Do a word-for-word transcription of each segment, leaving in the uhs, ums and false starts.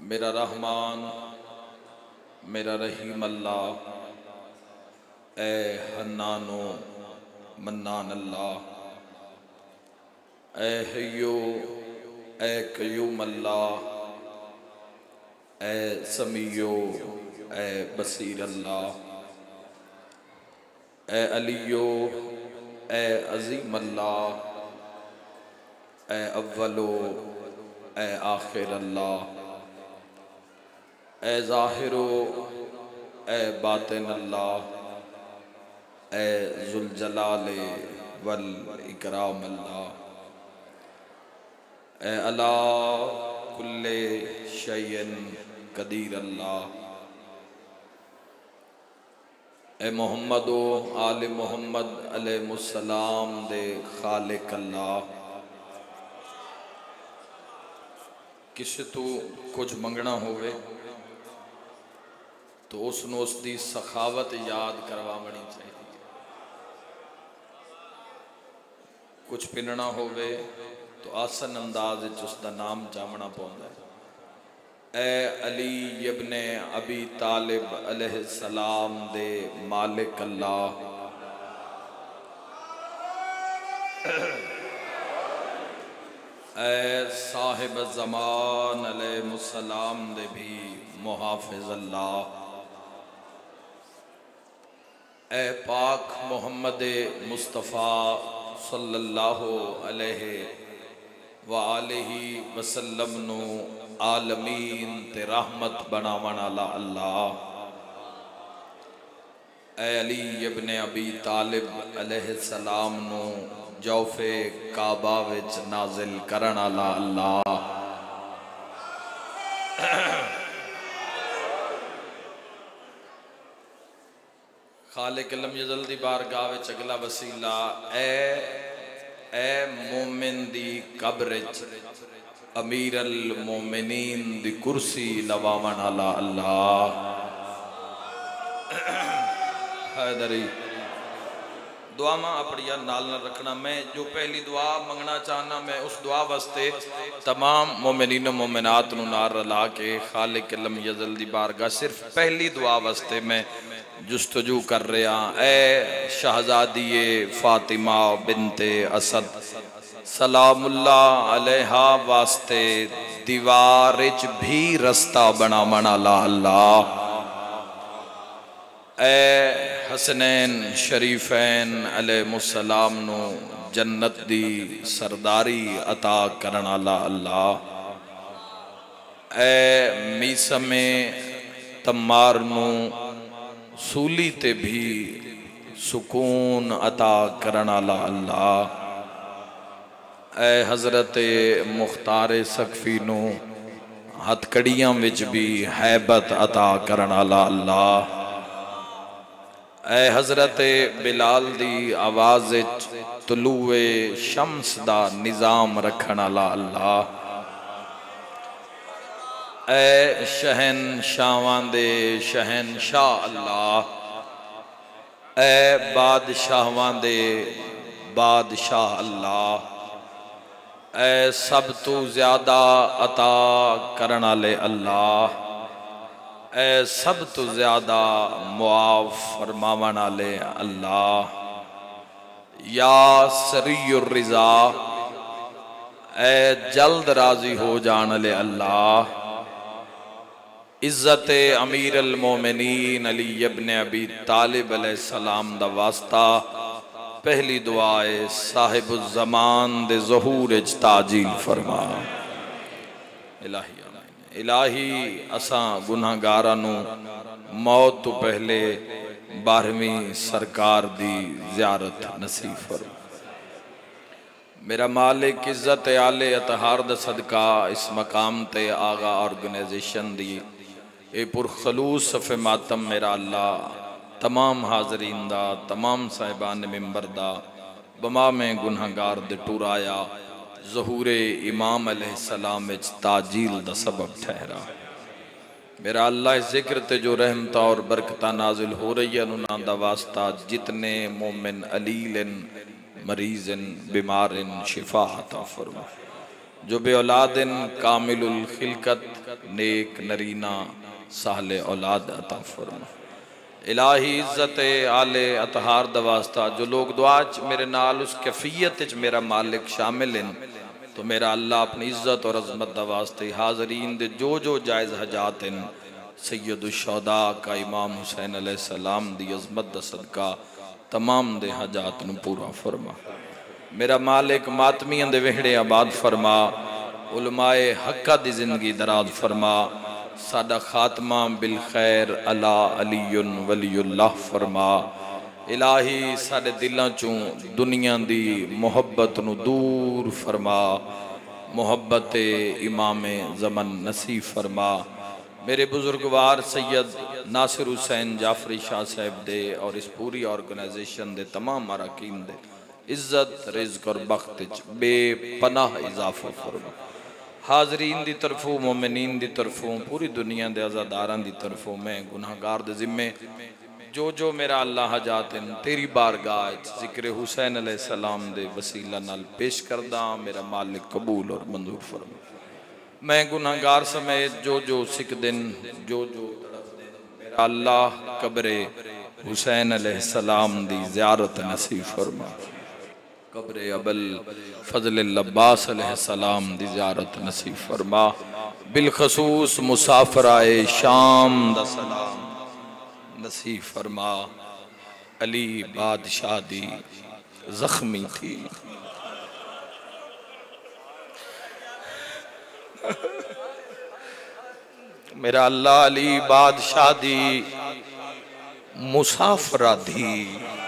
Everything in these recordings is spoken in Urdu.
میرا رحمان میرا رحیم اللہ، اے حنان و منان اللہ، اے حیو اے قیوم اللہ، اے سمیع اے بصیر اللہ، اے علیو اے عظیم اللہ، اے اولو اے آخر اللہ، اے ظاہرو اے باطن اللہ، اے ذوالجلال والاکرام اللہ، اے علی کل شیء قدیر اللہ، اے محمد و آل محمد علیہ السلام دے خالق اللہ۔ کسی تو کچھ منگنا ہوئے تو اس نو اس دی سخاوت یاد کروامنی چاہیے، کچھ پننا ہوئے تو آسن انداز اس دا نام جامنا پوندا ہے۔ اے علی ابن ابی طالب علیہ السلام دے مالک اللہ، اے صاحب زمان علیہ السلام دے بھی محافظ اللہ، اے پاک محمد مصطفیٰ صلی اللہ علیہ وآلہ وسلم نو عالمین تے رحمت بناون والا اللہ، اے علی ابن ابی طالب علیہ السلام نو جوف کعبہ وچ نازل کرن والا اللہ، خالق لم یزل دی بارگاہ وچ اگلا وسیلہ، اے اے مومن دی قبرچ امیر المومنین دی کرسی لواون والا اللہ۔ حیدری دعا ماں اپڑیا نال نہ رکھنا، میں جو پہلی دعا منگنا چاہنا میں اس دعا واسطے تمام مومنین و مومنات نو نار رلا کے خالق لم یزل دی بارگاہ صرف پہلی دعا واسطے میں جستجو کر رہا، اے شہزادی فاطمہ بنت اسد سلام اللہ علیہا واسطے دیوارچ بھی رستہ بنا منالا اللہ، اے حسنین شریفین علیہ السلام نو جنت دی سرداری عطا کرنالا اللہ، اے میسم تمار نو سولی تے بھی سکون عطا کرنالا اللہ، اے حضرت مختار سقفی نو ہتھ کڑیاں وچ بھی حیبت عطا کرنالا اللہ، اے حضرت بلال دی آواز طلوع شمس دا نظام رکھنالا اللہ، اے شہن شاہوان دے شہن شاہ اللہ، اے بادشاہوان دے بادشاہ اللہ، اے سب تو زیادہ عطا کرنالے اللہ، اے سب تو زیادہ معاف فرماون والے اللہ، یا سری الرضا اے جلد راضی ہو جان والے اللہ، عزت امیر المومنین علی ابن ابی طالب علیہ السلام دا واسطہ پہلی دعائے صاحب الزمان دے ظہور اچ تاجیل فرما۔ الہی الہی اساں گناہ گارانو موت تو پہلے بارہویں سرکار دی زیارت نصیب فرما۔ میرا مالک عزت آلے اتحار دا صدقہ اس مقام تے آغا آرگنیزیشن دی اے پرخلوص صف ماتم میرا اللہ تمام حاضرین دا تمام صاحبان ممبر دا بما میں گناہ گار دے ٹورایا ظہور امام علیہ السلام اچ تاجیل دا سبب ٹھہرا۔ میرا اللہ ذکر تے جو رحمتہ اور برکتہ نازل ہو رہی ہے انہوں دا واسطہ جتنے مومن علیلن مریضن بیمارن شفا عطا فرما، جو بے اولادن کامل الخلقت نیک نرینہ سہل اولاد عطا فرما۔ الہی عزت آل اطہار دواستا جو لوگ دعا چ میرے نال اس کیفیت چ میرا مالک شامل ہیں تو میرا اللہ اپنی عزت اور عظمت دواستے حاضرین دے جو جو جائز حجات ہیں سید الشہداء کا امام حسین علیہ السلام دی عظمت دا صدقہ تمام دے حجات نو پورا فرما۔ میرا مالک ماتمیاں دے وہڑے آباد فرما، علماء حقہ دی زندگی دراز فرما، سادہ خاتمہ بالخیر علا علی ولی اللہ فرما۔ الہی سادے دلاں چوں دنیا دی محبت نو دور فرما، محبت امام زمن نصیب فرما۔ میرے بزرگوار سید ناصر حسین جعفری شاہ صاحب دے اور اس پوری آرگنائزیشن دے تمام اراکین دے عزت رزق اور بخت بے پناہ اضافہ فرما۔ حاضرین دی طرفوں مومنین دی طرفوں پوری دنیا دے عزاداران دی طرفوں میں گناہگار دے ذمے جو جو میرا اللہ حجات ہیں تیری بارگاہ ذکر حسین علیہ السلام دے وسیلہ نال پیش کردہ میرا مالک قبول اور منظور فرما۔ میں گناہگار سمیت جو جو سکھ دن جو جو میرا اللہ قبر حسین علیہ السلام دی زیارت نصیب فرما، قبر ابل فضل اللباس علیہ السلام دی زیارت نصیب فرما، بالخصوص مسافرائے شام دا سلام نصیب فرما۔ علی بادشاہ دی زخمی تھی میرا اللہ علی بادشاہ دی مسافرہ دی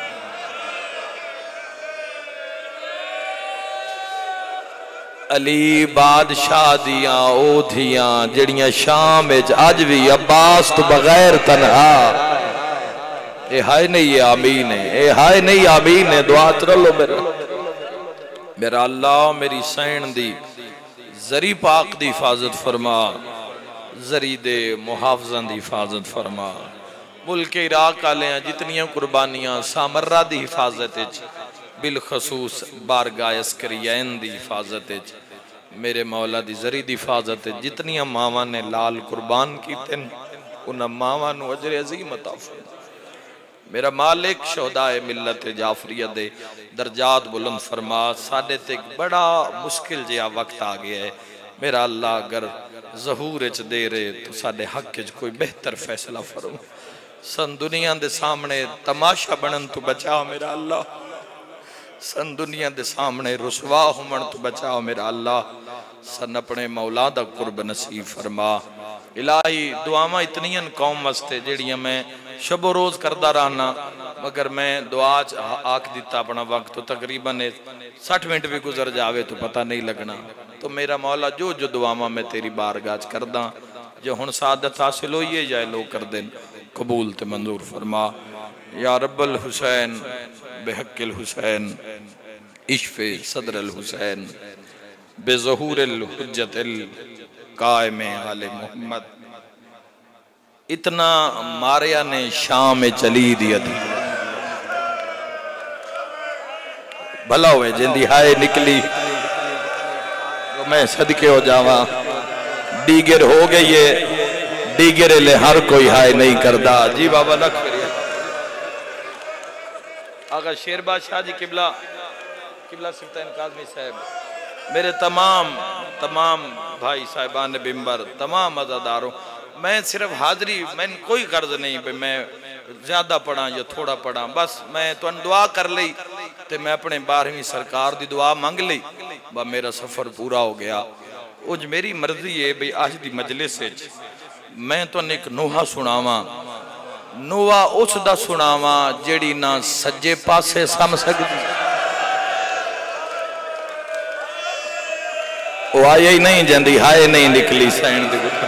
علی بادشاہ دیاں او دھیاں جڑیاں شام وچ اج بھی عباس تو بغیر تنہا اے ہائے نہیں آمین ہے، اے ہائے نہیں آمین ہے، دعا ترلو میرا میرا اللہ میری سین دی زری پاک دی حفاظت فرما، زری دے محافظان دی حفاظت فرما، ملک عراق آلیاں جتنیاں قربانیاں سامرہ دی حفاظت بالخصوص بارگاہ عسکریین دی حفاظت میرے مولا دی زری دی حفاظت جتنیاں ماواں نے لال قربان کیتے انہاں ماواں نو اجر عظیم عطا فرما۔ میرا مالک شہداء ملت جعفریہ دے درجات بلند فرما۔ ساڑھے تک بڑا مشکل جیا وقت آگیا ہے میرا اللہ اگر ظہور اچ دے رہے تو ساڑھے حق اچ کوئی بہتر فیصلہ فرما۔ سن دنیا دے سامنے تماشا بنن تو بچاؤ میرا اللہ، سن دنیا دے سامنے رسوا ہومن تو بچاؤ میرا اللہ، سن اپنے مولا دا قرب نصیب فرما۔ الہی دعاواں اتنیاں قوم واسطے جڑیاں میں شب و روز کردہ رہنا مگر میں دعا آکھ دیتا اپنا وقت تو تقریباً سٹھ منٹ بھی گزر جاوے تو پتہ نہیں لگنا، تو میرا مولا جو جو دعاواں میں تیری بارگاہ کردہ جو ہن سعادت حاصل ہوئی ہے جائے لوگ کر دیں قبول تے منظور فرما۔ یا رب الحسین بحق الحسین اشف صدر الحسین بظہور الحجت القائم آل محمد۔ اتنا ماریا نے شام چلی دیا دی بھلا ہوئے جندی ہائے نکلی تو میں صدقے ہو جاواں دیگر ہو گئی ہے، دیگر لے ہر کوئی ہائے نہیں کردہ۔ جی بابا لکھ کریے آقا شیر بادشاہ جی قبلہ قبلہ سفتین قاضمی صاحب، میرے تمام تمام بھائی صاحبان بمبر، تمام عزاداروں، میں صرف حاضری میں کوئی غرض نہیں کہ میں زیادہ پڑھا یا تھوڑا پڑھا، بس میں تو ان دعا کر لئی تے میں اپنے بارہویں سرکار دی دعا مانگ لئی با میرا سفر پورا ہو گیا۔ اج میری مرضی ہے بھئی آج دی مجلس سے میں تو ایک نوحہ سناواں، نوحہ اس دا سناواں جیڑی نہ سجے پاسے سم سکتی، وہ آئے ہی نہیں جندی ہائے نہیں نکلی سین دی گھٹا۔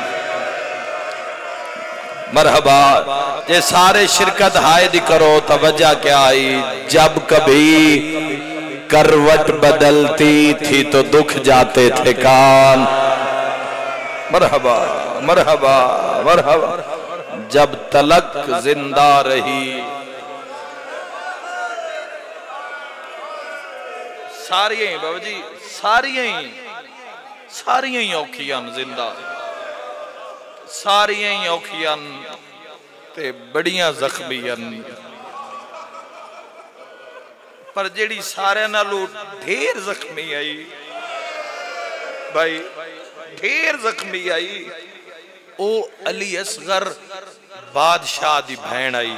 مرحبا یہ سارے شرکت ہائے دی کرو توجہ کیا آئی، جب کبھی کروٹ بدلتی تھی تو دکھ جاتے تھے کان۔ مرحبا مرحبا مرحبا جب تلک زندہ رہی، ساری ہیں بابا جی، ساری ہیں ساری ہیں اوکھیاں زندہ، ساریاں ہی اوکھیاں تے بڑیاں زخمیاں پر جیڑی سارے نالو ڈھیر زخمی آئی بھائی ڈھیر زخمی آئی او علی اصغر بادشاہ دی بھین آئی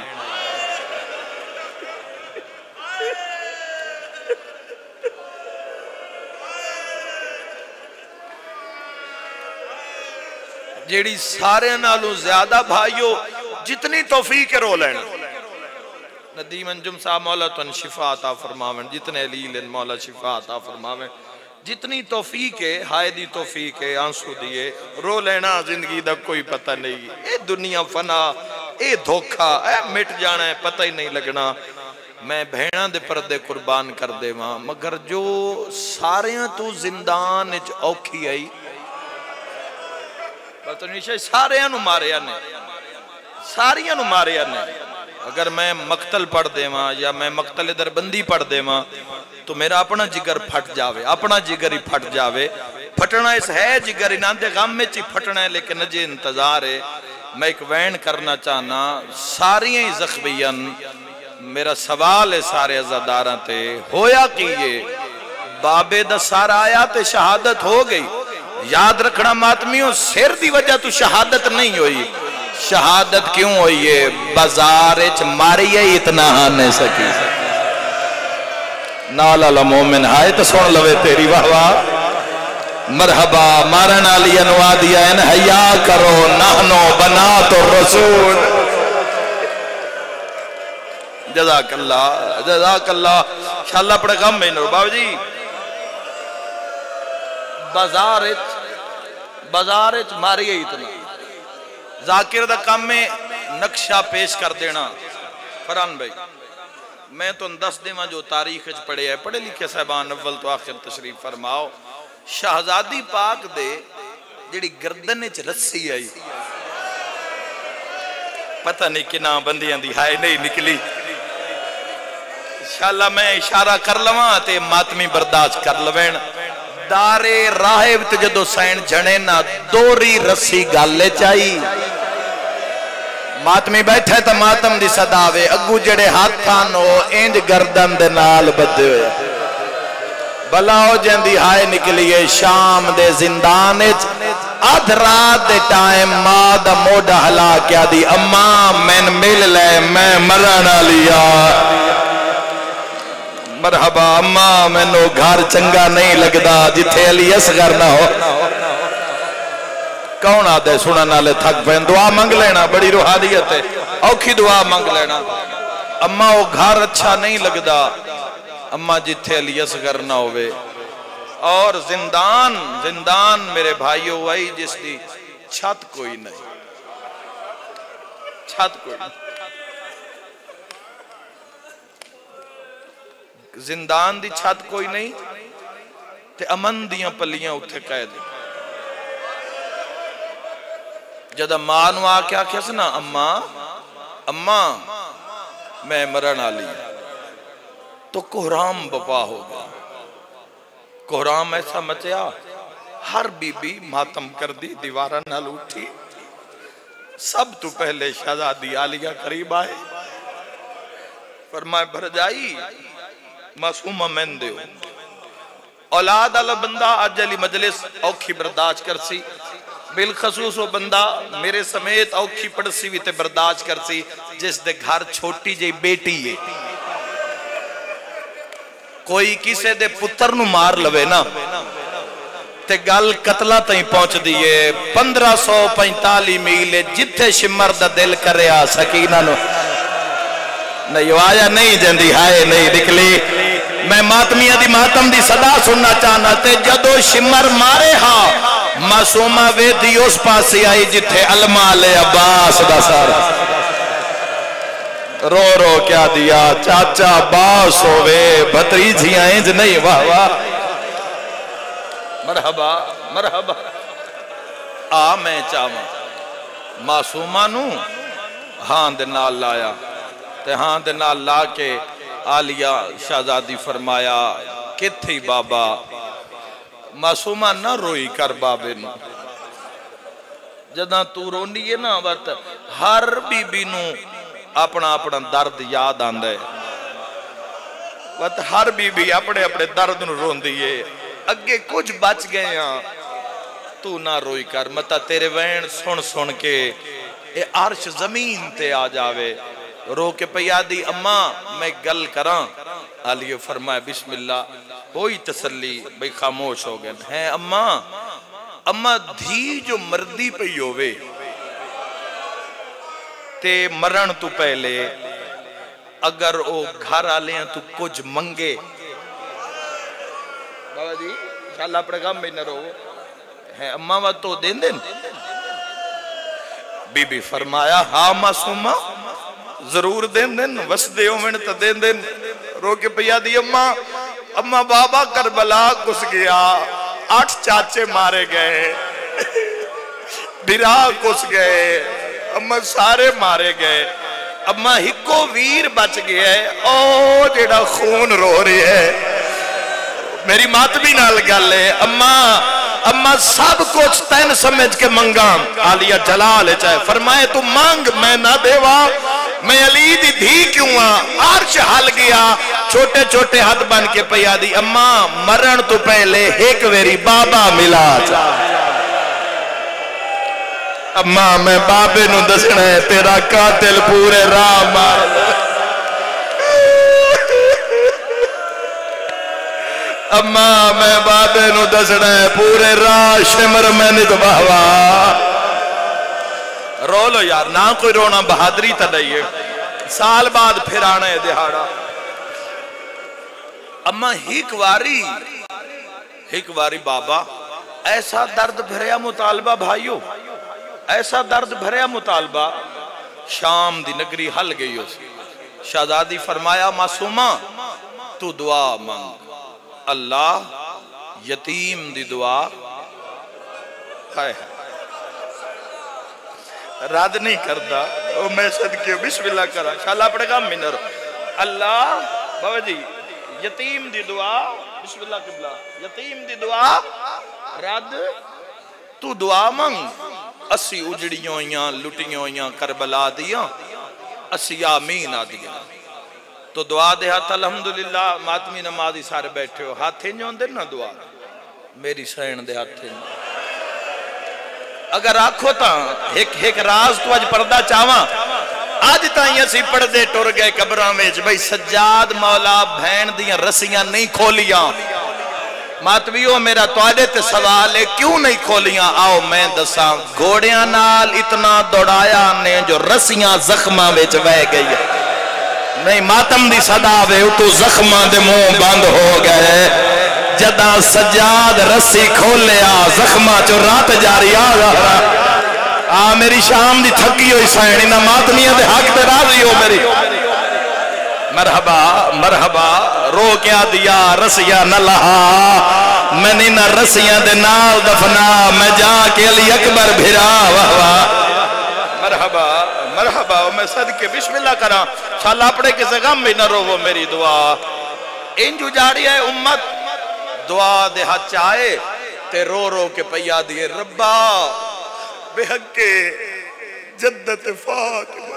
جیڑی سارے نالو زیادہ بھائیو جتنی توفیق رو لینا ندیم انجم صاحب مولا تو ان شفا عطا فرماویں جتنے علیل ان مولا شفا عطا فرماویں جتنی توفیق ہے ہائے دی توفیق ہے آنسو دیئے رو لینا زندگی دا کوئی پتہ نہیں اے دنیا فنا اے دھوکھا اے مٹ جانا ہے پتہ ہی نہیں لگنا میں بھیڑاں دے پردے قربان کر دے ماں مگر جو ساریاں تو زندان اچ اوکھی آئی باتو نیشہ ساریاں نو ماریا نے ساریاں نو ماریا نے اگر میں مقتل پڑھ دے ماں یا میں مقتل دربندی پڑھ دے ماں تو میرا اپنا جگر پھٹ جاوے اپنا جگر ہی پھٹ جاوے پھٹنا اس ہے جگر ہی ناندے غم میں چی پھٹنا ہے لیکن نجے انتظار ہے میں ایک وین کرنا چاہنا ساریاں ہی زخمیاں میرا سوال ہے سارے عزاداراں تے ہویا کی یہ بابے دا سارا آیا تے شہادت ہو گئی یاد رکھنا ماتمیوں سر دی وجہ تو شہادت نہیں ہوئی شہادت کیوں ہوئی ہے بازار اچ ماری ہے اتنا آنے سکی نالا لمومن ہائے تو سن لوے تیری واہ واہ مرحبا مارن علی انوا دیا ان حیا کرو نحنو بنات الرسول جزاک اللہ جزاک اللہ انشاءاللہ پڑے غم میں نور بابا جی بازار اچ بازار اچ ماری ہے اتنا ذاکر دا کام میں نقشہ پیش کر دینا فران بھائی میں تو اندس دے ماں جو تاریخ اچ پڑھے ہے پڑھے لکھے صاحبان اول تو آخر تشریف فرماؤ شہزادی پاک دے جڑی گردن اچ رسی آئی پتہ نہیں کنا بندیاں دی ہائے نہیں نکلی انشاءاللہ میں اشارہ کر لواں تے ماتمی برداشت کر لویں دارے راہب تے جدو سین جھنے نا دوری رسی گالے چاہی ماتمی بیٹھے تا ماتم دی صداوے اگو جڑے ہاتھان ہو اینج گردن دے نال بدے ہوئے بلاؤ جندی ہائے نکلیے شام دے زندانچ آدھ رات دے ٹائم ماں دا موڑا حلا کیا دی اماں میں مل لے میں مرنا لیا مرحبا اماں میں نو گھر چنگا نہیں لگدا جتھے علی اصغر نہ ہو کون آدھے سنن والے تھک پین دعا منگ لینا بڑی روحانیت ہے اوکھی دعا منگ لینا اماں وہ گھر اچھا نہیں لگدا اماں جتھے علی اصغر نہ ہوئے اور زندان زندان میرے بھائیو وائی جس دی چھت کوئی نہیں چھت کوئی نہیں زندان دی چھت کوئی نہیں تے امن دیاں پلیاں اتھے قید جد اماں نو آکے آکے سنا اماں اماں میں مرن آلی تو کوہرام بپا ہو گیا کوہرام ایسا مچیا ہر بی بی ماتم کر دی دیوارہ نہ لوٹی سب تو پہلے شہزادی آلیہ قریب آئے فرمائے بھر جائی معصومہ میں دیو اولاد اللہ بندہ آج علی مجلس اوکھی برداشت کر سی بالخصوص وہ بندہ میرے سمیت اوکھی پڑسی بھی تے برداشت کر سی جس دے گھر چھوٹی جائی بیٹی ہے کوئی کسے دے پتر نو مار لوے نا تے گل قتلہ تائیں پہنچ دیئے پندرہ سو پینتالی میلے جتھے شمر دا دل کریا سکینہ نو نہیں آیا نہیں جندی ہائے نہیں نکلی میں ماتمیہ دی ماتم دی صدا سننا چاہنا تے جدو شمر مارے ہاں معصومہ ویدی اس پاسی آئی جتھے علماء لے عباس دا سارا رو رو کیا دیا چاچا باس ہوئے بھتری جی آئیں نہیں واہ واہ مرحبا مرحبا آ میں چاہوں معصومہ نو ہاں دے نال لایا تے ہاں دے نال لا کے آلیہ شہزادی فرمایا کتھی بابا معصومہ نہ روئی کر بابے نو جداں تو رونی ہے نا وقت ہر بی بی نو اپنا اپنا درد یاد آندا ہے وقت ہر بی بی اپنے اپنے درد نو رون دیئے اگے کچھ بچ گئے ہیں تو نہ روئی کر متا تیرے وین سن سن کے اے عرش زمین تے آ جاوے رو کے پیادی اماں میں گل کران علیہ فرمائے بسم اللہ ہوئی تسلی بھئی خاموش ہو گئے ہیں اماں اماں دھی جو مردی پہ ہووے تے مرن تو پہلے اگر او گھر آلے ہیں تو کچھ منگے بابا جی انشاءاللہ اپنے کام میں نہ رہو ہے اماں وقت تو دین دین بی بی فرمایا ہاں معصومہ ضرور دین دین وسدے ہو میں تا دین دین رو کے پیا دی اماں اماں بابا کربلا کس گیا آٹھ چاچے مارے گئے بھرا کس گئے اماں سارے مارے گئے اماں ہکو ویر بچ گیا ہے او جیڑا خون رو رہی ہے میری مات بھی نال گل ہے اماں اماں سب کچھ تین سمجھ کے منگا عالیہ جلال چاہے فرمائے تو مانگ میں نہ دیوا میں علی دی دھی کیوں آن عرش حل گیا چھوٹے چھوٹے ہاتھ بن کے پیا دی اماں مرن تو پہلے ایک ویری بابا ملا چاہے اماں میں بابے نو دسنا ہے تیرا قاتل پورے راہ مار اماں میں بابے نو دسنا ہے پورے راہ شمر میں نتباوا رو لو یار نہ کوئی رونا بہادری تا نہیں ہے سال بعد پھر آنا ہے دہاڑا اماں ہیک واری ہیک واری بابا ایسا درد بھریا مطالبہ بھائیو ایسا درد بھریا مطالبہ شام دی نگری حل گئی اس شہزادی فرمایا معصومہ تو دعا مانگ اللہ یتیم دی دعا ہائے راد نہیں کرتا او میں صدقے بسم اللہ کرا انشاءاللہ اپنے کام میں نہ رو اللہ بابا جی یتیم دی دعا بسم اللہ قبلہ یتیم دی دعا راد تو دعا مانگ اسی اجڑیوں ہویاں لٹیوں ہویاں کربلا دیاں اسی آمین آدیاں تو دعا دے ہاتھ الحمدللہ ماتمی نمازی سارے بیٹھے ہو ہاتھیں جو اندر نہ دعا میری سین دے ہاتھیں اگر آنکھو تا ایک ایک راز تو آج پردہ چاہواں آج تائیں اسی پردے ٹور گئے قبران میں بھئی سجاد مولا بھین دیاں رسیاں نہیں کھولیاں ماتویو میرا توڑے تے سوال ہے کیوں نہیں کھولیاں آؤ میں دساں گھوڑیاں نال اتنا دوڑایا نے جو رسیاں زخمہ ویچ وے گئی ہے نہیں ماتم دی صدا وے تو زخمہ دے منہ بند ہو گئے جدہ سجاد رسی کھولیا زخمہ چو رات جاری آگا آ میری شام دی تھکی ہوئی سائنی نہ ماتمیہ دے حق دے راضی ہو میری مرحبا مرحبا رو کیا دیا رسیاں نہ لہا میں نہیں نہ رسیاں دے نال دفنا میں جا کے علی اکبر بھرا وہوا مرحبا مرحبا میں صدقے بسم اللہ کرا شاءاللہ اپنے کسے غم بھی نہ رو وہ میری دعا انجو جاری ہے امت دعا دے ہاتھ چاہے تے رو رو کے پیا دیئے ربا بے حق کے جدت فاطمہ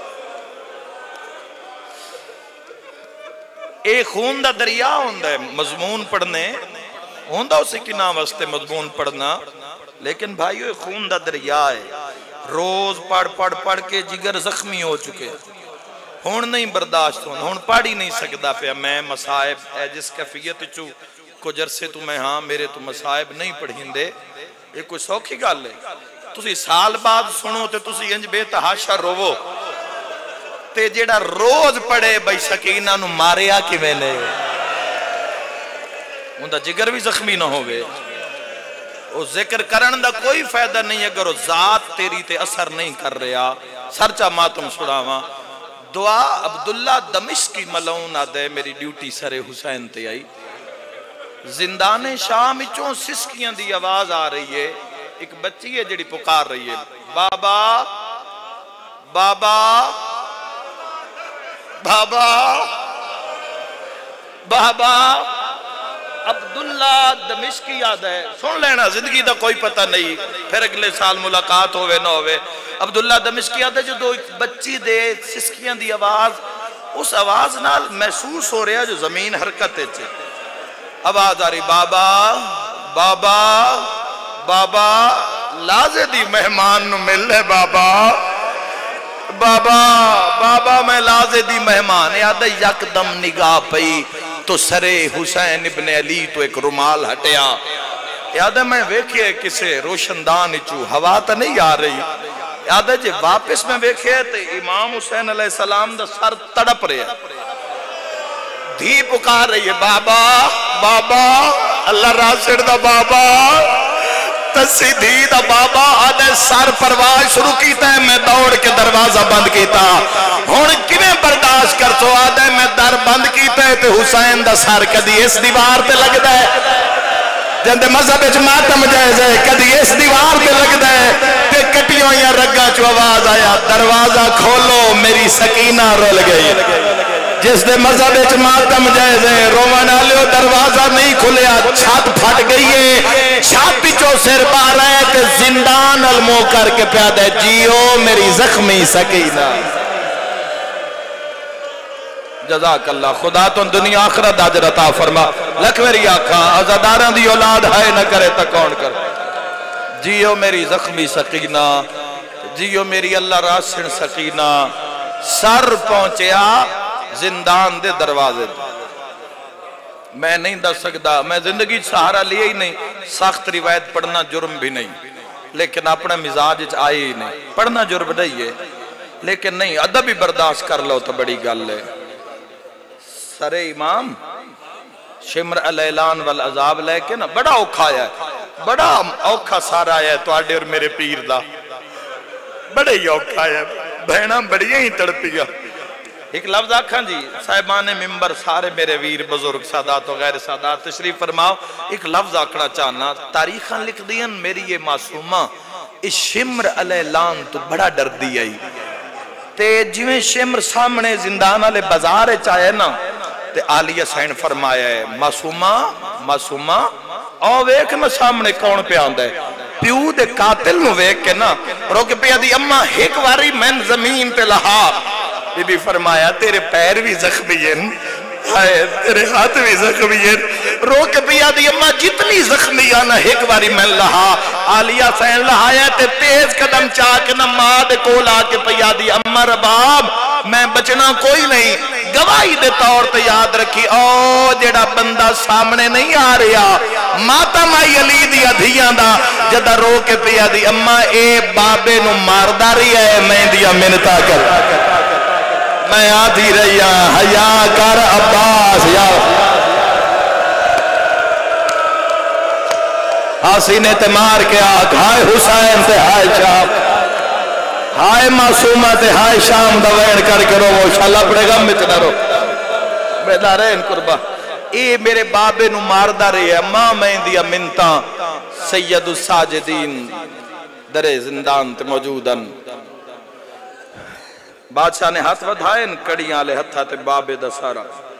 ایک خون دا دریا ہوندہ ہے مضمون پڑھنے ہوندہ اسے کی نام واسطے مضمون پڑھنا لیکن بھائیو ایک خون دا دریا ہے روز پڑھ پڑھ پڑھ کے جگر زخمی ہو چکے ہون نہیں برداشت ہون ہون پڑھ ہی نہیں سکتا پہ میں مسائب ہے جس کیفیت چو کچھ عرصے تو میں ہاں میرے تو مسائب نہیں پڑھیں دے یہ کوئی سوکھی گال ہے تسی سال بعد سنو تے تسی انج بے تحاشا روو تے جیڑا روز پڑھے بھائی سکینہ نو ماریا کی میں نے اندھا جگر بھی زخمی نہ ہوئے وہ ذکر کرن دا کوئی فائدہ نہیں اگر وہ ذات تیری تے اثر نہیں کر رہا سرچہ ماتم سڑاواں دعا عبداللہ دمشقی ملعون آدھے میری ڈیوٹی سر حسین تے آئی زندان شام چوں سسکیاں دی آواز آ رہی ہے ایک بچی ہے جڑی پکار رہی ہے بابا بابا بابا بابا عبداللہ دمشقی یاد ہے، سن لینا زندگی دا کوئی پتہ نہیں، پھر اگلے سال ملاقات ہوئے نہ ہوئے۔ عبداللہ دمشقی یاد ہے جو دو بچی دے سسکیاں دی آواز، اس آواز نال محسوس ہو رہا جو زمین حرکت ہے چھے، آواز آ رہی بابا بابا بابا لازے دی مہمان نو مل لے بابا بابا بابا میں لازے دی مہمان یاد ہے یک دم نگاہ پئی تو سرے حسین ابن علی تو ایک رومال ہٹیا یاد ہے میں ویکھے کسے روشندان چو ہوا تا نہیں آ رہی یاد ہے جی واپس میں ویکھے تو امام حسین علیہ السلام دا سر تڑپ رہے دھی پکار رہی ہے بابا بابا اللہ راسڑ دا بابا تسی دھی دا بابا آدھے سر پرواز شروع کیتا ہے میں دوڑ کے دروازہ بند کیتا ہون کیویں برداشت کر تو آدھے میں در بند کیتا ہے تے حسین دا سر کدی اس دیوار تے لگ دا ہے جندے مذہب اچھ ماتم جائز ہے کدی اس دیوار تے لگ دا ہے تے کٹیوں یا رگا چو آواز آیا دروازہ کھولو میری سکینہ رول گئی جس دے مذہب اچھ ماتم جائز ہے رومن آلیو دروازہ نہیں کھلیا چھت پھٹ گئی ہے چھت پیچھو سر پا رہے تے زندان علمو کر کے پیادہ ہے جیو میری زخمی سکینہ جزاک اللہ خدا تو دنیا آخرت آجر عطا فرما لکھ میری آقا ازاداران دی اولاد ہائے نہ کرے تا کون کر جیو میری زخمی سکینہ جیو میری اللہ راسن سکینہ سر پہنچیا زندان دے دروازے دے میں نہیں دس سکتا میں زندگی سہارا لیا ہی نہیں سخت روایت پڑھنا جرم بھی نہیں لیکن اپنا مزاج آئے ہی نہیں پڑھنا جرم نہیں ہے لیکن نہیں ادب بھی برداشت کر لو تو بڑی گل ہے سر امام شمر الاعلان والعذاب لے کے نا بڑا اوکھا ہے بڑا اوکھا سارا ہے تو آڈے اور میرے پیر دا بڑے ہی اوکھا ہے بہنا بڑی ہی تڑپیا ایک لفظ آکھاں جی صاحبان ممبر سارے میرے ویر بزرگ سادات و غیر سادات تشریف فرماؤ ایک لفظ آکھنا چاہنا تاریخاں لکھ دین میری یہ معصومہ اس شمر الاعلان تو بڑا ڈر دی آئی تے جویں شمر سامنے زندان والے بازار چاہے نا تے آلیہ سین فرمایا ہے معصومہ معصومہ او ویک نا سامنے کون پہ آندہ ہے پیو دے قاتل نو ویک کے نا روکے پہ دی اممہ ایک واری میں زمین پہ لہا بی بی فرمایا تیرے پیر بھی زخمی ہیں تیرے ہاتھ بھی زخمی ہیں رو کے پیا دی اممہ جتنی زخمی آنا ایک باری میں لہا آلیہ سین لہایا تے تیز قدم چاہ کے نا ماں دے کول آ کے پیا دی اممہ رباب میں بچنا کوئی نہیں گواہی دے طور تے یاد رکھی او جیڑا بندہ سامنے نہیں آ رہا ماتا مائی علی دیا دھیاں دا جدہ رو کے پیا دی اممہ اے بابے نو مارداری ہے میں دیا منتا کر میں آدھی رہیا حیا کر عباس یا آسینے تے مار کے آگ ہائے حسین تے ہائے شام ہائے معصومہ تے ہائے شام دا وین کر کے رو وہ شاء اللہ پڑے گا مچنا رو بیدار ہے ان قربہ اے میرے بابے نو ماردہ رہی ہے ماں میں دیا منتا سید الساجدین در زندان تے موجودن بادشاہ نے ہاتھ ودھائے کڑیاں لے ہتھا تے بابے دا سارا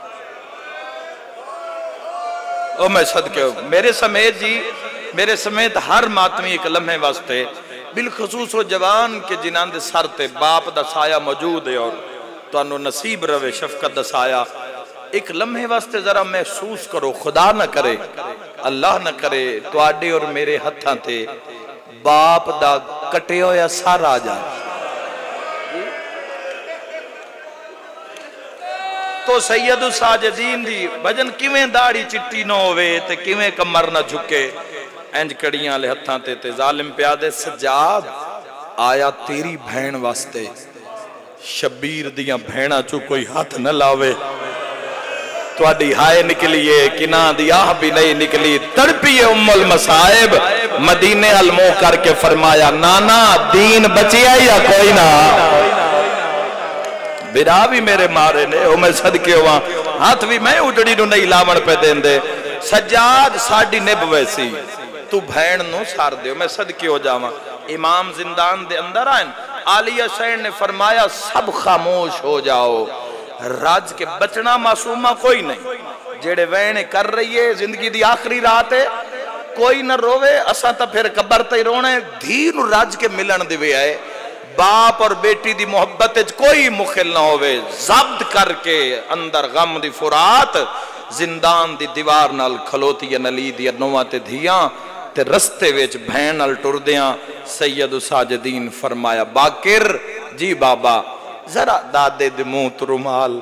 او میں صدقے ہوں میرے سمیت جی میرے سمیت ہر ماتمی ایک لمحے واسطے بالخصوص وہ جوان کے جنان دے سر تے باپ دا سایہ موجود ہے اور تو انہوں نصیب روے شفقت دا سایہ ایک لمحے واسطے ذرا محسوس کرو خدا نہ کرے اللہ نہ کرے تو آڈے اور میرے ہتھاں تے باپ دا کٹے ہو یا سار آ جائے تو سید الساجدین دی بھجن کیویں داڑی چٹی نہ ہوئے تے کیویں کمر نہ جھکے انج کڑیاں لے ہتھاں تے تے ظالم پیادے سجاد آیا تیری بہن واسطے شبیر دیاں بہناں چو کوئی ہاتھ نہ لاوے تو اڈی ہائے نکلیے کناں دی آہ بھی نہیں نکلی تڑپی ام المصائب مدینے علموں کر کے فرمایا نانا دین بچیا یا کوئی نہ برا بھی میرے مارے نے او میں صدقے ہوا ہاتھ بھی میں اجڑی نو نہیں لاون پہ دین دے سجاد ساڑی نب ویسی تو بھین نو سار دے میں صدقے ہو جاواں امام زندان دے اندر آئین آلیہ سین نے فرمایا سب خاموش ہو جاؤ راج کے بچنا معصومہ کوئی نہیں جیڑے وین کر رہی ہے زندگی دی آخری رات ہے کوئی نہ روے اساں تا پھر قبر تے رونے دین راج کے ملن دیوے آئے باپ اور بیٹی دی محبت کوئی مخل نہ ہوئے ضبط کر کے اندر غم دی فرات زندان دی دیوار نال کھلوتی یا نلی دی نوہ تے دھیاں تے رستے ویچ بھین نال ٹر دیاں سید ساجدین فرمایا باکر جی بابا ذرا دادے دے منہ تو رومال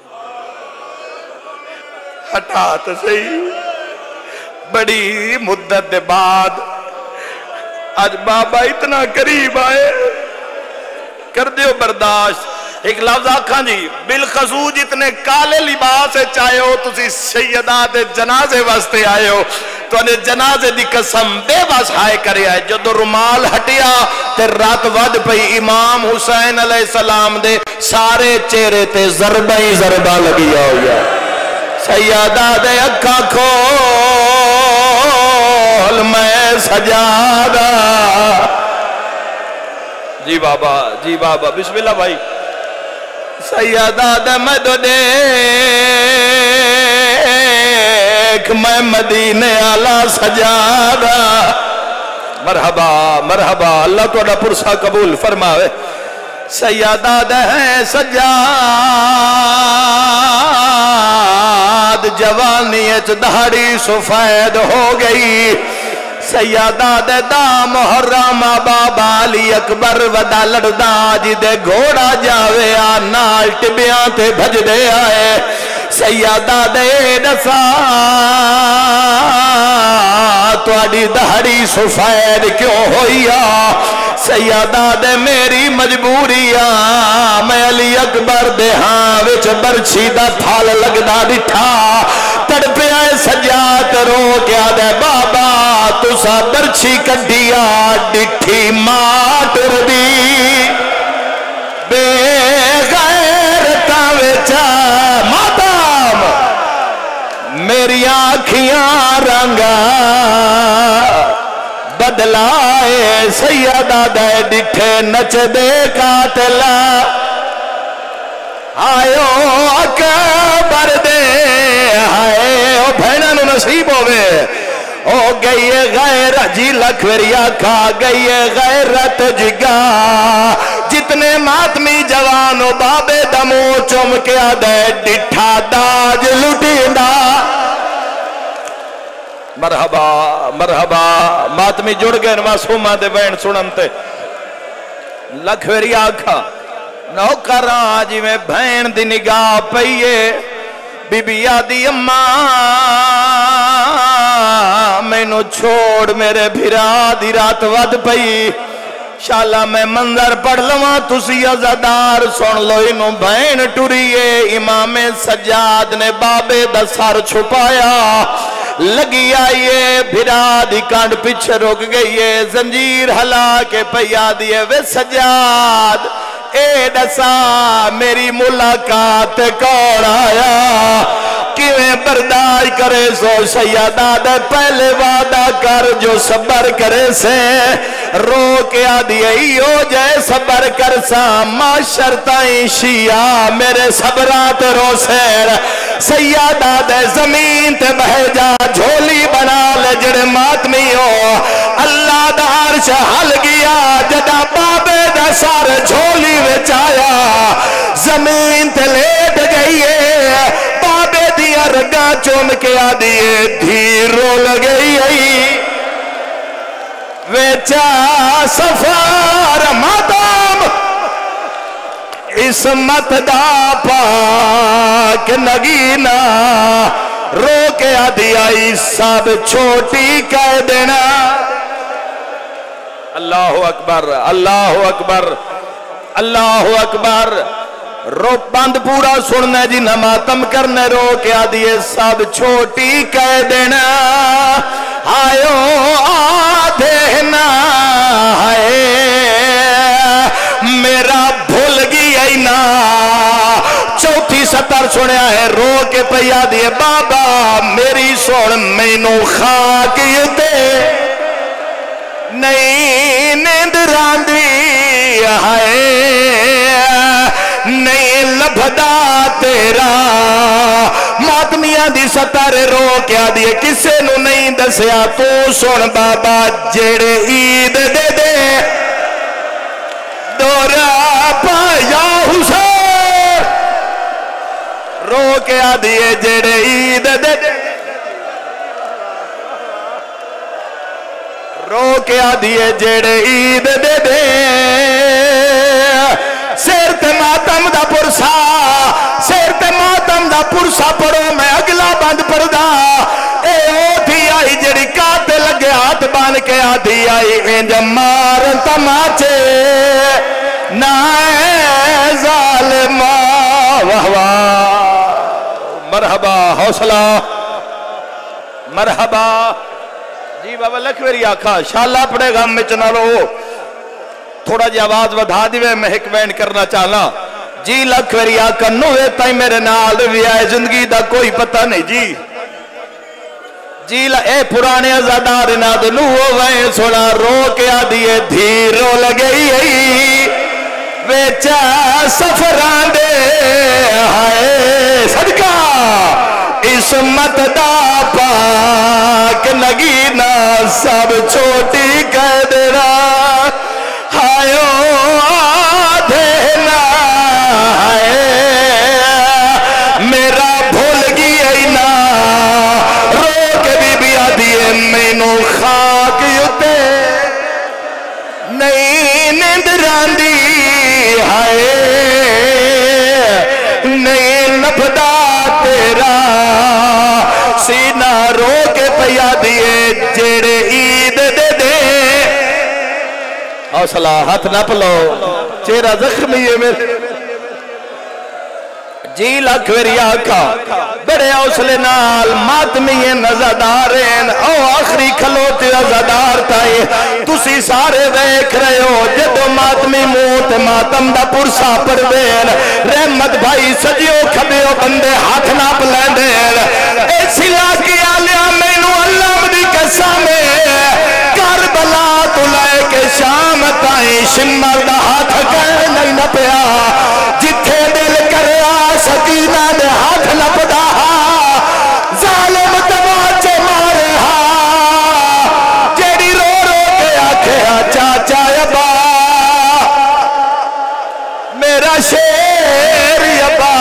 ہٹا تو صحیح بڑی مدت دے بعد آج بابا اتنا قریب آئے کر دیو برداشت ایک لفظ آکھاں جی بالخصوص جتنے کالے لباس چاہے ہو تسی سیدہ دے جنازے واسطے آئے ہو تو انہیں جنازے دی قسم بے بس ہائے کرے آئے جو دو رمال ہٹیا تے رات ود پئی امام حسین علیہ السلام دے سارے چہرے تے ضربہ ہی ضربہ لگیا ہویا سیدہ دے اکھا کھول میں سجادہ جی بابا جی بابا بسم اللہ بھائی سیدہ دے مدو دیکھ میں مدینے آلہ سجادہ مرحبا مرحبا اللہ تو اڈا پرسا قبول فرماوے سیدہ دے ہیں سجاد جوانی اچ دہڑی سفید ہو گئی سیدہ دے دا محرم بابا علی اکبر ودا لڑدا جی دے گھوڑا جاوے آنال ٹبیاں تے بھج دے آئے سیدہ دے دسا تواڈی دہڑی سفید کیوں ہوئیا سیدہ دے میری مجبوری میں علی اکبر دے ہاں وچ برچھی دا تھال لگدا ڈٹھا تڑپیا سجاد رو کیا دے بابا تسا برچھی کڈیا ڈٹھی ماتر دی بے غیرتا وچا ماتام میری آنکھیاں رنگا بدلائے سیدہ دے ڈٹھے نچ دے قاتلہ آئیو اکبر دے آئے او بھینہ نو نصیب ہوئے او گئی غیر جی لکھوریا کھا گئی غیرت جگا جتنے ماتمی جوانو بابے دمو چمکیا دے ڈٹھا داج لٹیندا مرحبا مرحبا ماتمی جڑ گئے معصومہ دے بین سننتے لکھوری آکھا نوکران جی میں بین دی نگاہ پئیے بی بی آدھی اماں میں نو چھوڑ میرے بھرا دی رات ود پئی شالا میں منظر پڑھ لواں تسی عزادار سن لو انو بین ٹوریے امام سجاد نے بابے دا سر چھپایا لگی آئیے بھرا دی کانڈ پچھے رک گئیے زنجیر ہلا کے پیا دیے وے سجاد اے دسا میری ملاقات کون آیا کیویں برداشت کرے سو سیدہ دے پہلے وعدہ کر جو صبر کرے سے رو کے آدھی ایو جائے صبر کر سا معاشر تائیں شیعہ میرے صبرات رو سیر سیدہ دے زمین تے بہ جا جھولی بنا لے جڑے ماتمی ہو اللہ دا عرش حل گیا جدا بابے دا سار جھولی وچ آیا زمین تے لیٹ گئی ہے بابے دیا رگا چوم کے آدھیے دھیرو لگئی ہے ویچا سفار ماتم اسمت دا پاک نگینا رو کے آدھی آئی سب چھوٹی کہہ دینا اللہ اکبر اللہ اکبر اللہ اکبر رو بند پورا سننے جی نماتم کرنے رو کے آدھی سب چھوٹی کہہ دینا آئیو آدھینا آئے میرا بھول گی اینا چوتھی ستر سنیا ہے رو کے پیا دیے بابا میری سن مینو خاکیتے نہیں نیند راندی ہے نہیں لبھدا تیرا ماتمی اکھاں دی ستر رو کے آدھیے کسے نو نہیں دسیا تو سن بابا جیڑے عید دے دے دورا پایا حسین رو کے آدھیے جیڑے عید دے دے رو کے آدھیے جیڑے عید دے دے سیر تے ماتم دا پرسا سیر تے ماتم دا پرسا پڑھو میں اگلا بند پڑھدا اے او تھی آئی جڑی کاتے لگے ہاتھ بان کے آدھی آئی انج مار تماچے نائے ظالمہ واہ واہ مرحبا حوصلہ مرحبا جی بابا لکھویری آکھا شالا پڑے گا میں چنا لو تھوڑا جی آواز ودھا دیوے میں ایک بینڈ کرنا چاہلا جی لکھویری آکھا نوے تائی میرے نال بھی آئے زندگی دا کوئی پتہ نہیں جی جی اے پرانے ازادار ناد نوہ وائیں سوڑا رو کے آدھیے دھیرو لگئی ای ویچا سفران دے ہائے صدقہ اسمت دا پاک نگینا سب چھوٹی کہہ دینا ہائیو آدھینا ہائے میرا بھول گی اینا رو کے بی بی آدھیے مینو خاک یوتے نہیں نندران دی ہائے نہیں نبدا تیرا سینہ رو کے پیا دیے جیڑے عید دے دے حوصلہ ہاتھ نہ پلو چہرہ زخمی ہے میرے جی لکھویری آکھا بڑے حوصلے نال ماتمی نزدارین او آخری کھلوتے نزدار تائی تسی سارے دیکھ رہے ہو جدو ماتمی موت ماتم دا پرسا پڑ دین رحمت بھائی سجیو کھبیو بندے ہاتھ نہ پلین دین ایسی لاکی آلیا مینو اللہ مدی قسمے کربلا تو لائے کے شام تائی شمر دا ہاتھ گئے نہیں نہ پیا جتھے دل کریا سکینہ نے ہاتھ نہ پدا ظالم تماچے مارے ہاں جیڑی رو رو کے آکھے چاچا ابا میرا شیر ابا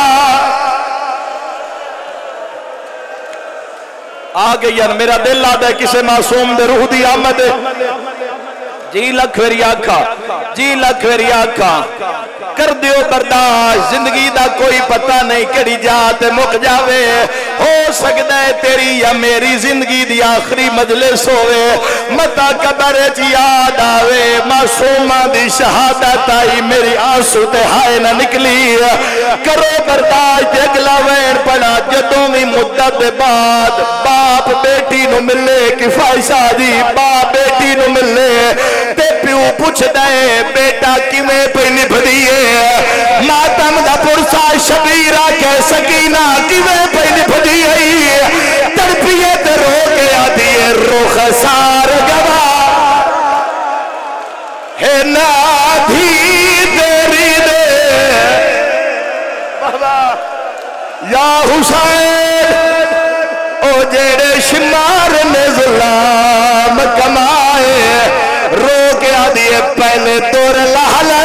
آگے یار میرا دل آدھا ہے کسے معصوم دے روح دی آمد جی لکھویری آکھا جی لکھویری آکھا کر دیو برداشت زندگی دا کوئی پتہ نہیں کڑی جاتے مک جاوے ہو سکتا ہے تیری یا میری زندگی دی آخری مجلس ہوئے متا قبر چی یاد آوے معصومہ دی شہادت آئی میری آنسو تے ہائے نہ نکلی کرو برداشت اگلا وین پڑا جدوں بھی مدت بعد باپ بیٹی نو ملے کفائشہ دی باپ بیٹی نو ملے تے پیو پوچھ دے بیٹا کیویں پہ نبھ دیئے ماتم دا پرسا شبیرہ کے سکینہ کیویں پہ نبھ دیئے تربیت رو کے آدھیے روخ سار گوا ہے نادھی تیری دے یا حسین او جیڑے شمار نے ظلام کمائے رو کے آدھیے پہلے دور لہلے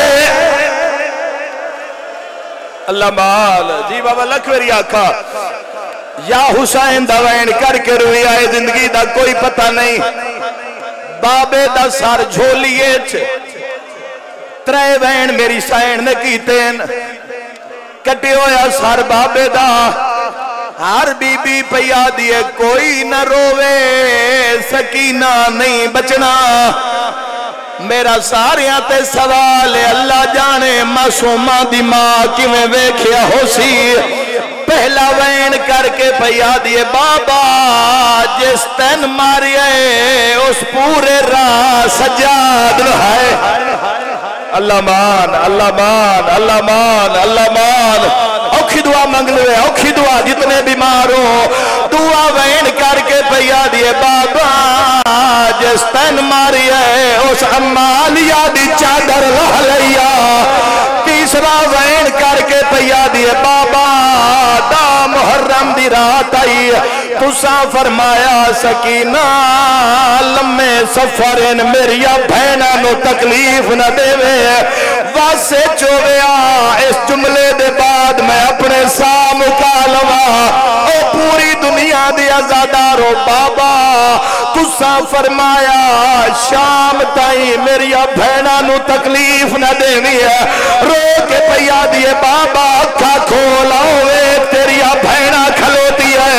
اللہ مال جی بابا لکھویری آکھا یا حسین دوین کر کے روی آئے زندگی دا کوئی پتہ نہیں بابے دا سار جھولیے چھے ترے وین میری سائن نے کیتین کٹی ہویا سار بابے دا ہر بی بی پیا دیے کوئی نہ روے سکینہ نہیں بچنا میرا ساریاں تے سوال ہے اللہ جانے معصومہ دی ماں کی میں ویکھیا ہو سی پہلا وین کر کے پیا دیے بابا جس تن ماری ہے اس پورے راہ سجاد ہے اللہ مان اللہ مان اللہ مان اللہ مان اوکھی دعا منگ لے اوکھی دعا جتنے بیمار ہو دعا وین کر کے پیا دیے بابا جس تن ماری ہے اس امالیا دی چادر لہ لیا تیسرا وین کر کے پیا دیے بابا دا محرم دی رات آئی تسا فرمایا سکینہ لمے سفرین میری بہنہ نو تکلیف نہ دے وے واسے چویا اس جملے دے بعد میں اپنے سام مکالمہ او پوری دنیا دی ازادارو بابا تسا فرمایا شام تائی میری بہنہ نو تکلیف نہ دے وے رو کے پیا دیے بابا اکھا کھولا ہوئے تیری بہنہ کھلوتی ہے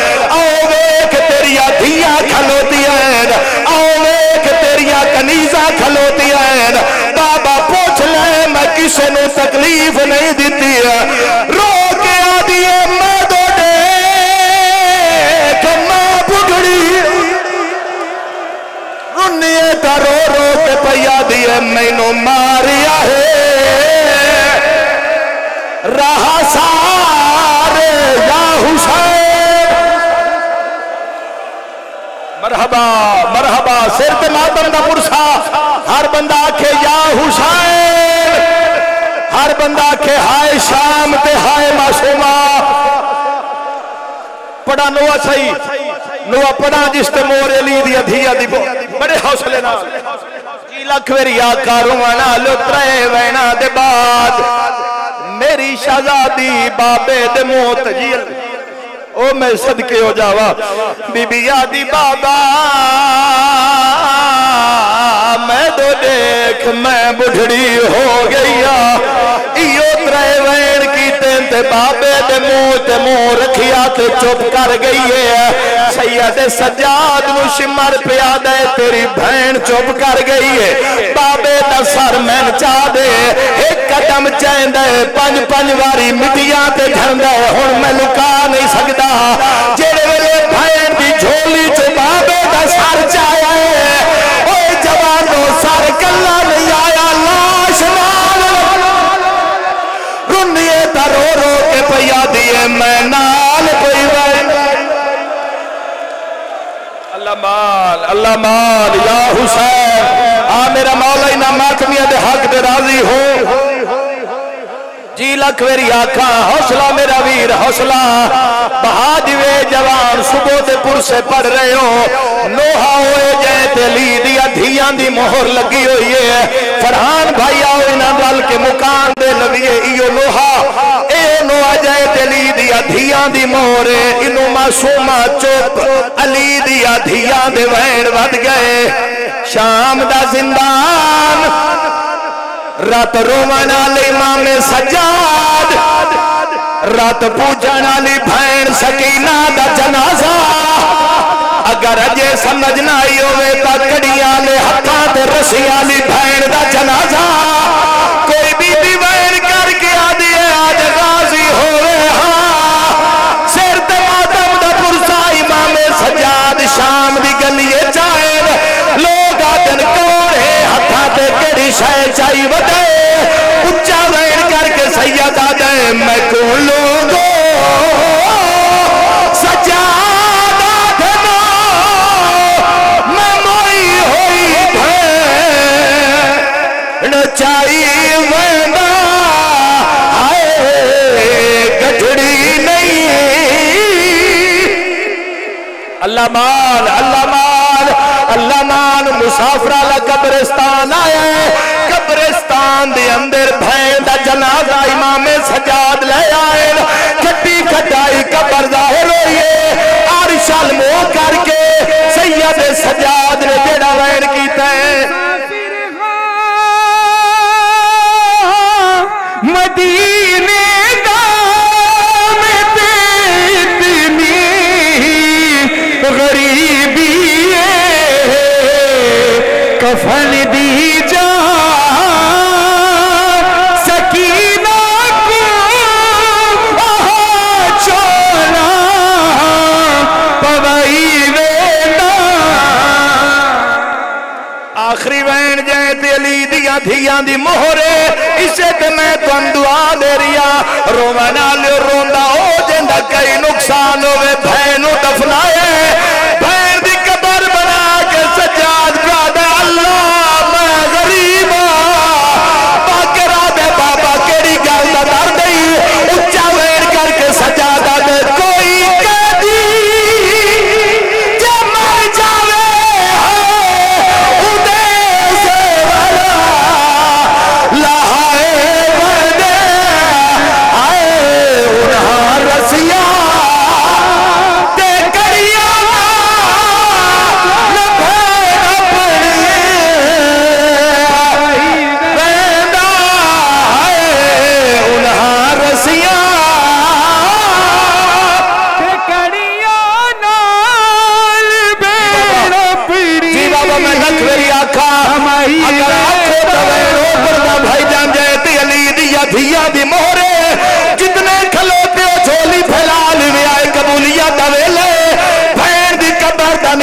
دھیا کھلوتی ہے آوے کہ تیریا کنیزہ کھلوتی ہے بابا پوچھ لے میں کسے نو تکلیف نہیں دیتی ہے رو کے آدھیے میں دو دیکھ ماں بگڑی رنیے تا رو رو کے پیا دیے میں نو ماریا ہے رہا سارے یا حسین مرحبا مرحبا سر تے ماتم دا پرسا ہر بندہ آکھے یا حسین ہر بندہ آکھے ہائے شام تے ہائے معصومہ پڑا نوہ صحیح نوہ پڑا جس تے مورے لی دیا دھیا دی بڑے حوصلے نہ جی لکھوری آقا روانا لطرے وینا دے بعد میری شہزادی بابے دے موت جیل او میں صدقے ہو جاوا بی بی یادی بابا میں تو دیکھ میں بڑھڑی ہو گئیا ایو ترے وین کی تین تے بابے دے منہ تے منہ رکھیا تے چپ کر گئی ہے سید سجاد نو شمر پیا دے تیری بہن چپ کر گئی ہے بابے دا سر میں چاہ دے ایک قدم چین دے پنج پنج واری مٹیاں تے گھن دے ہن میں لکا نہیں سکتا جیڑے ویلے بہن دی جھولی چ بابے دا سر چایا ہے اوے جوانو سر کلا نہیں آیا لاش نال رنیے تا رو رو کے پیا دیے میں نال پئی وے اللہ مال اللہ مال یا حسین آ میرا مولا انہاں ماتمیاں دے حق دے راضی ہو جی لکھوری آکھا حوصلہ میرا ویر حوصلہ بہاجوے جوان صبح دے پر سے پڑھ رہے ہو نوحہ ہوئے جائے تلی دیا دھیاں دی مہر لگی ہوئی ہے فرحان بھائی آؤ انہاں ڈال کے مکان دے لویے ایو نوحہ اے نوحہ جائے تلی دیا دھیاں دی مہر انہوں معصومہ چپ علی دیا دھیاں دے وین ود گئے شام دا زندان رات رومن علی امام سجاد رات پوجن علی بھین سکینہ دا جنازہ اگر اجے سمجھنا ہی ہوئے تا کڑیاں لے ہتھاں تے رسیاں علی بھین دا جنازہ کوئی بھی بھی وین کر کے آدھی ہے آج غازی ہوئے ہاں سر تے ماتم دا پرسا امام سجاد شام دی گلیے چاہے لوگ آدن کوڑے ہتھاں تے کڑی شاہ چاہی ودے اچھا وین کر کے سید آدھے میں کولوں گو سجاد آدھنا میں موئی ہوئی بھین چاہی وینا آئے گجڑی نہیں اللہ مان اللہ مان اللہ مان مسافرہ قبرستان آئے قبرستان دے اندر بھین دا جنازہ امام سجاد لے آئے کٹی کٹائی قبر ظاہر ہوئیے عرش المو کر کے سید سجاد نے جڑا وین کیتا ہے مدینے دا میں اتنی غریبی کفن دی جا سکینہ کو آہا چولا پوائی وینا آخری وین جائے تے علی دیا دھیاں دی مہرے اسے تے میں تو دعا دے ریا رومنا لے روندا ہو جندہ کئی نقصان ہوئے بھینوں دفنائے بھین دی قبر بنا کے سجاد کا دے اللہ میں غریب باکرہ دے بابا کیڑی گل دا در دئی اچھا وین کر کے سجادہ دے کوئی کہہ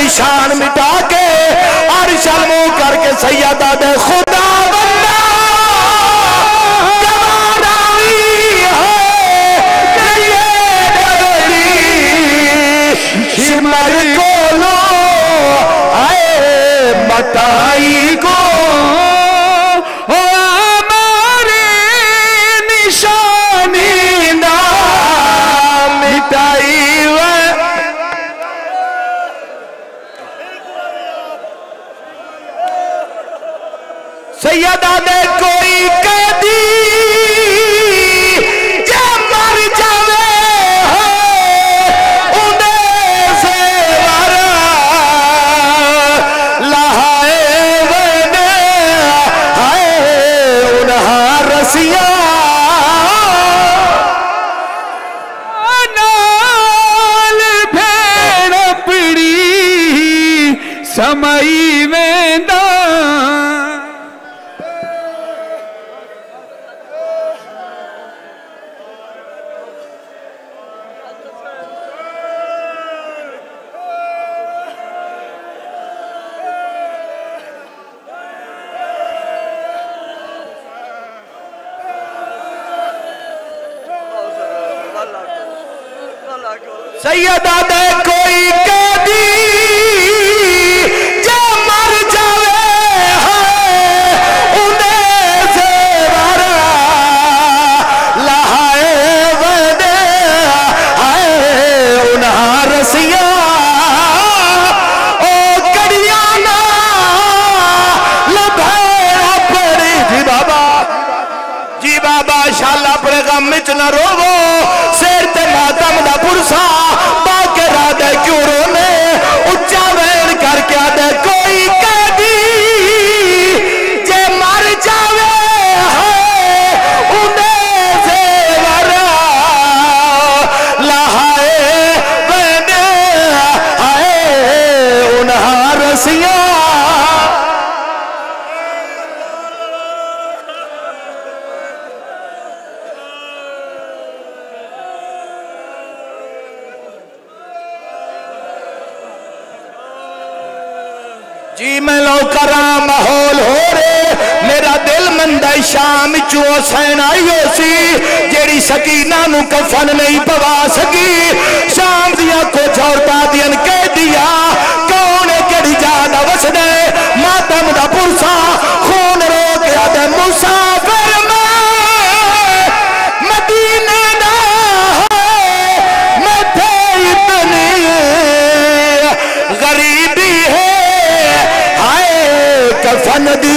شان مٹا کے عرش المو کر کے سیدہ دے خدا بندہ گواراوی ہے یہ ڈگلی شمر کو لو آئے مٹائی کو ہمارے نشانی نہ مٹائی سیدہ دے کوئی قیدی جے مر جاوے انہیں سے ورا لہائے ونے ہائے انہاں رسیاں نال بھیڑ پڑی سمائی ویندہ سیدہ دے کوئی قیدی جے مر جاوے ہے انہیں سے ورا لہائے ونے ہائے انہاں رسیاں او کڑیاں نا لبھیڑا پڑی جی بابا جی بابا شالا اپنے غم وچ نہ روو سیر تے ماتم دا پرسا باقی رادے کیوں رونے اچھا وین کر کے آدھے کوئی قیدی جے مر جاوے ہے انہیں سے ورا لہائے وینے ہائے انہاں رسیاں جی میں لو کرا محول ہو رہے میرا دل مندہ شام چو حسین آئیو سی جیڑی سکینہ نو کفن نہیں پوا سکی شام دیا کو چھوڑتا دین کہہ دیا کونے کڑی جانا وسدے ماتم دا پرسا خون رو گیا دے مسافر میں مدینہ دا ہے میں تھے اتنی غریبی ہے کفن دی